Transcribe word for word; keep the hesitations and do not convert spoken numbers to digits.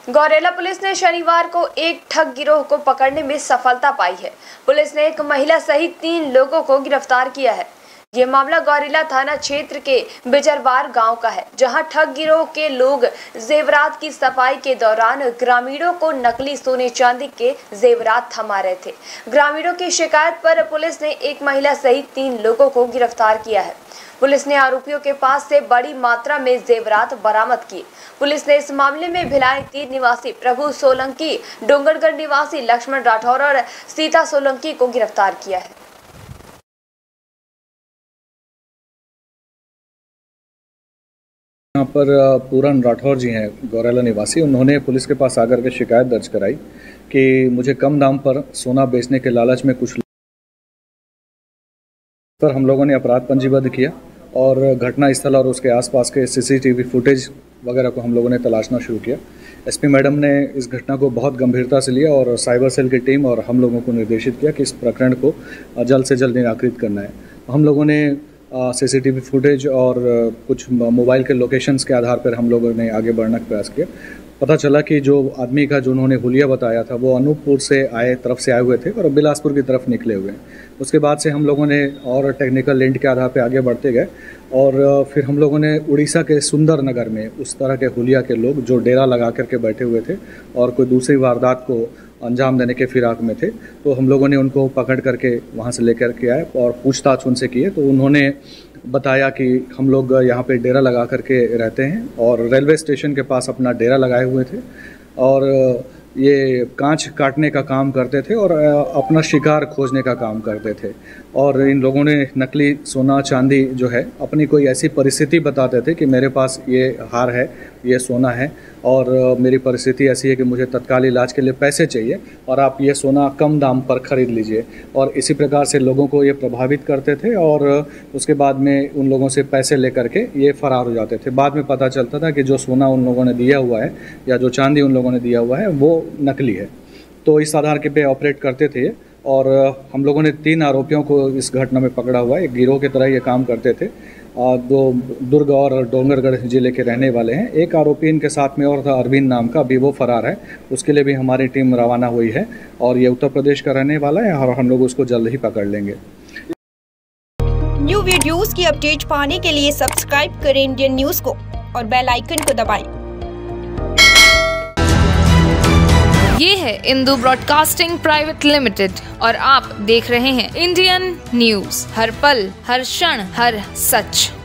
Gaurela police ने शनिवार को एक ठग गिरोह को पकड़ने में सफलता पाई है। पुलिस ने एक महिला सहित तीन लोगों को गिरफ्तार किया है। ये मामला गौरेला थाना क्षेत्र के बिजरवार गांव का है, जहां ठग गिरोह के लोग जेवरात की सफाई के दौरान ग्रामीणों को नकली सोने चांदी के जेवरात थमा रहे थे। ग्रामीणों की शिकायत पर पुलिस ने एक महिला सहित तीन लोगों को गिरफ्तार किया है। पुलिस ने आरोपियों के पास से बड़ी मात्रा में जेवरात बरामद किए। पुलिस ने इस मामले में भिलाई तीन निवासी प्रभु सोलंकी, डोंगरगढ़ निवासी लक्ष्मण राठौर और सीता सोलंकी को गिरफ्तार किया है। यहाँ पर पूरन राठौर जी हैं, गौरेला निवासी। उन्होंने पुलिस के पास आकर के शिकायत दर्ज कराई कि मुझे कम दाम पर सोना बेचने के लालच में कुछ पर हम लोगों ने अपराध पंजीबद्ध किया और घटना स्थल और उसके आसपास के सीसीटीवी फुटेज वगैरह को हम लोगों ने तलाशना शुरू किया। एसपी मैडम ने इस घटना को बहुत गंभीरता से लिया और साइबर सेल की टीम और हम लोगों को निर्देशित किया कि इस प्रकरण को जल्द से जल्द निराकृत करना है। हम लोगों ने सीसीटीवी फुटेज और कुछ मोबाइल के लोकेशंस के आधार पर हम लोगों ने आगे बढ़ने का प्रयास किया। पता चला कि जो आदमी का जो उन्होंने हुलिया बताया था वो अनूपपुर से आए तरफ से आए हुए थे और बिलासपुर की तरफ निकले हुए हैं। उसके बाद से हम लोगों ने और टेक्निकल लिंक के आधार पर आगे बढ़ते गए और फिर हम लोगों ने उड़ीसा के सुंदर नगर में उस तरह के हुलिया के लोग जो डेरा लगा करके बैठे हुए थे और कोई दूसरी वारदात को अंजाम देने के फिराक में थे, तो हम लोगों ने उनको पकड़ करके वहाँ से लेकर के आए और पूछताछ उनसे किए। तो उन्होंने बताया कि हम लोग यहाँ पे डेरा लगा करके रहते हैं और रेलवे स्टेशन के पास अपना डेरा लगाए हुए थे और ये कांच काटने का काम करते थे और अपना शिकार खोजने का काम करते थे। और इन लोगों ने नकली सोना चांदी जो है अपनी कोई ऐसी परिस्थिति बताते थे कि मेरे पास ये हार है, ये सोना है और मेरी परिस्थिति ऐसी है कि मुझे तत्काल इलाज के लिए पैसे चाहिए और आप ये सोना कम दाम पर ख़रीद लीजिए। और इसी प्रकार से लोगों को ये प्रभावित करते थे और उसके बाद में उन लोगों से पैसे लेकर के ये फ़रार हो जाते थे। बाद में पता चलता था कि जो सोना उन लोगों ने दिया हुआ है या जो चांदी उन लोगों ने दिया हुआ है वो नकली है। तो इस आधार के पे ऑपरेट करते थे और हम लोगों ने तीन आरोपियों को इस घटना में पकड़ा हुआ है। एक गिरोह की तरह ये काम करते थे। दो दुर्ग और डोंगरगढ़ जिले के रहने वाले हैं। एक आरोपी इनके साथ में और था अरविंद नाम का, भी वो फरार है। उसके लिए भी हमारी टीम रवाना हुई है और ये उत्तर प्रदेश का रहने वाला है और हम लोग उसको जल्द ही पकड़ लेंगे। न्यू वीडियोस की अपडेट पाने के लिए सब्सक्राइब करें इंडियन न्यूज को और बेल आइकन को दबाएं। ये है इंदू ब्रॉडकास्टिंग प्राइवेट लिमिटेड और आप देख रहे हैं इंडियन न्यूज, हर पल हर क्षण हर सच।